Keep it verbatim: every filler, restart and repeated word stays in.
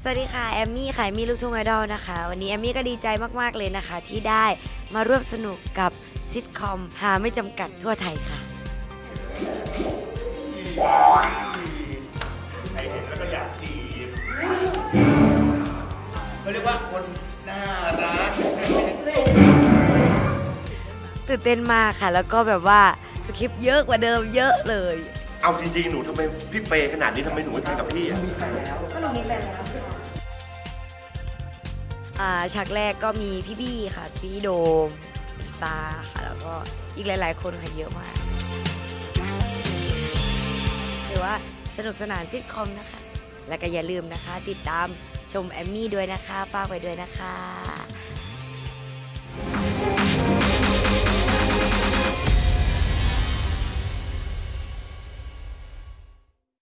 สวัสดีค่ะแอมมี่ค่ะแอมมี่ลูกทุ่งไอดอลนะคะวันนี้แอมมี่ก็ดีใจมากๆเลยนะคะที่ได้มาร่วมสนุกกับซิทคอมหาไม่จำกัดทั่วไทยค่ะใครเห็นแล้วก็อยากจีบเขาเรียกว่าคนน่ารักตื่นเต้นมากค่ะแล้วก็แบบว่าสคริปต์เยอะกว่าเดิมเยอะเลยเอาจริงๆหนูทำไมพี่เปย์ขนาดนี้ทำไมหนูไม่ไปกับพี่อ่ะมีแฟนแล้วก็หนูมีแฟนแล้วฉากแรกก็มีพี่บี้ค่ะพี่โดมสตาร์ค่ะแล้วก็อีกหลายๆคนค่ะเยอะมากถือว่าสนุกสนานซิทคอมนะคะแล้วก็อย่าลืมนะคะติดตามชมแอมมี่ด้วยนะคะฝากไว้ด้วยนะคะ